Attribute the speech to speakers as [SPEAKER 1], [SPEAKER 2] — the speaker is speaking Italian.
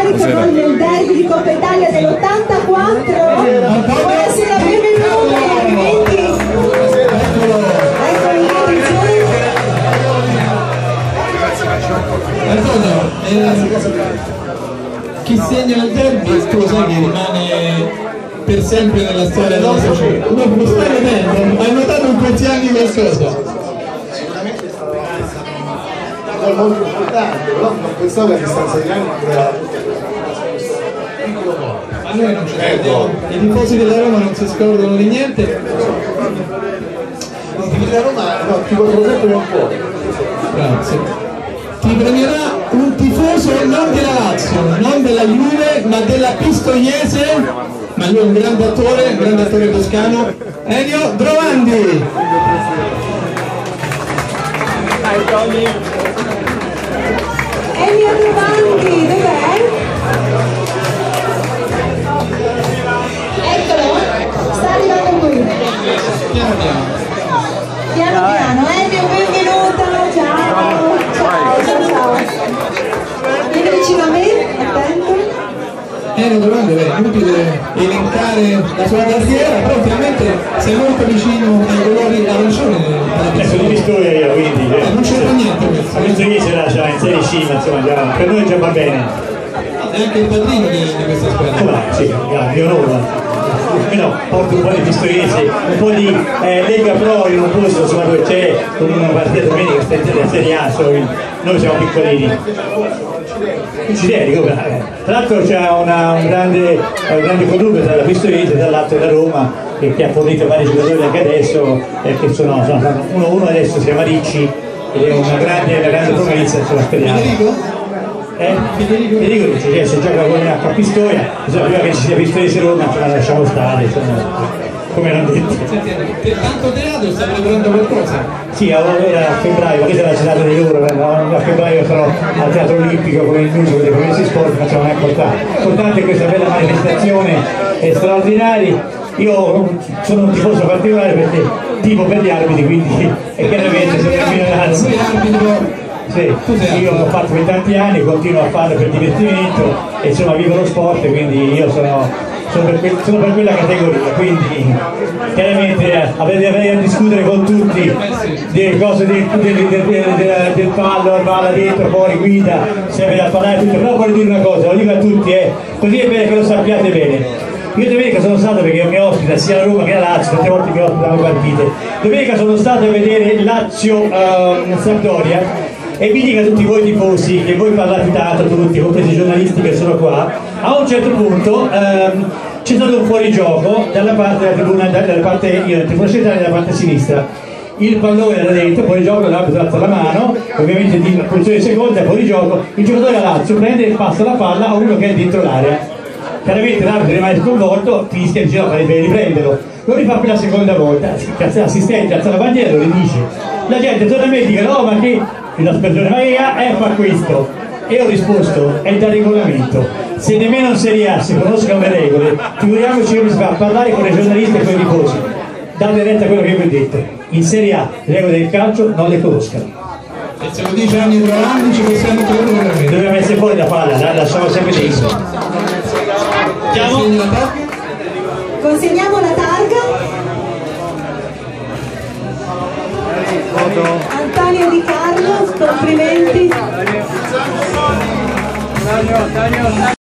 [SPEAKER 1] stare con noi nel derby di Coppa Italia dell'84. Buonasera, benvenuti, complimenti. Eccoli, attenzione.
[SPEAKER 2] Antonio, chi segna il derby tu lo sai che rimane per sempre nella storia della società. No, lo stai vedendo? Hai notato in questi anni qualcosa?
[SPEAKER 3] Molto importante, però non pensavo che a distanza di anni
[SPEAKER 2] A noi non ci perdiamo, i tifosi della Roma non si scordano di niente.
[SPEAKER 3] i tifosi della Roma no, ti vogliono sempre un po'.
[SPEAKER 2] Grazie. Ti premierà un tifoso non della Lazio, non della Juve, ma della Pistoiese, ma lui è un grande attore toscano, Ennio Drovandi.
[SPEAKER 1] Ennio Drovandi, dov'è? Eccolo, sta arrivando qui.
[SPEAKER 2] Piano piano.
[SPEAKER 1] Piano piano, Ennio, benvenuto, ciao. Ciao. Vieni vicino a me, attento.
[SPEAKER 2] Ennio Drovandi, è inutile elencare la sua carriera, però ovviamente sei molto vicino ai colori arancioni della
[SPEAKER 4] Sono di Pistoia io, quindi
[SPEAKER 2] non c'entra niente questo.
[SPEAKER 4] la Pistoia c'era già in Serie C, ma insomma già, per noi già va bene.
[SPEAKER 2] È anche il padrino di questa squadra.
[SPEAKER 4] Com'è? Sì, mio nome. No, porto un po' di pistoiesi, un po' di Lega Pro in un posto insomma, dove c'è una partita domenica in Serie A, noi siamo piccolini. Consideri, tra l'altro c'è un grande connubio tra la Pistoiese e dall'altro la Roma che ha fornito vari giocatori anche adesso, che sono uno adesso si chiama Ricci ed è una grande promessa, insomma speriamo. Federico Ricci, se gioca con a Pistoia, prima che ci sia Pistoiese Roma ce la lasciamo stare, insomma, come hanno detto.
[SPEAKER 2] Tanto teatro, sta preparando qualcosa?
[SPEAKER 4] Sì, era a febbraio, ma questa è la giornata di loro, a febbraio sarò al Teatro Olimpico con il musico dei Promessi Sport, facciamo una importante questa bella manifestazione straordinaria. Io sono un tifoso particolare perché tipo per gli arbitri, quindi e chiaramente sono cammino Lazio. Sì, io l'ho fatto per tanti anni, continuo a farlo per divertimento e insomma vivo lo sport, quindi io sono per quella categoria, quindi chiaramente avrei a discutere con tutti delle cose del fallo, palla dentro, fuori, guida, serve da parlare tutto, però voglio dire una cosa, lo dico a tutti, così è bene che lo sappiate bene. Io domenica sono stato, perché mi ospita sia la Roma che la Lazio, tante volte mi ospitano le partite, domenica sono stato a vedere Lazio-Sampdoria e vi dico a tutti voi tifosi, che voi parlate tanto tutti, compresi i giornalisti che sono qua, a un certo punto c'è stato un fuorigioco dalla parte della tribuna, dalla parte io del tifoso centrale dalla parte sinistra. Il pallone era dentro, fuorigioco, l'arbitro alza la mano, ovviamente di posizione seconda, fuorigioco, il giocatore della Lazio prende e passa la palla a uno che è dentro l'area. Chiaramente l'arbitro rimane sconvolto, fischia e dice no, deve riprenderlo. Lo rifà per la seconda volta, l'assistente alza la bandiera e lo ridice. La gente torna a me e dice no, ma che l'aspettazione Maria fa questo. E ho risposto, è da regolamento. Se nemmeno in Serie A si conoscono le regole, figuriamoci come si fa a parlare con i giornalisti e con i tifosi. Date retta a quello che vi ho detto. In Serie A le regole del calcio non le conoscono.
[SPEAKER 2] E se lo dice anni tra anni ci possiamo trovare veramente.
[SPEAKER 4] Dobbiamo essere fuori da palla, la lasciamo sempre dentro.
[SPEAKER 1] Consegniamo la targa. Antonio Di Carlo, complimenti.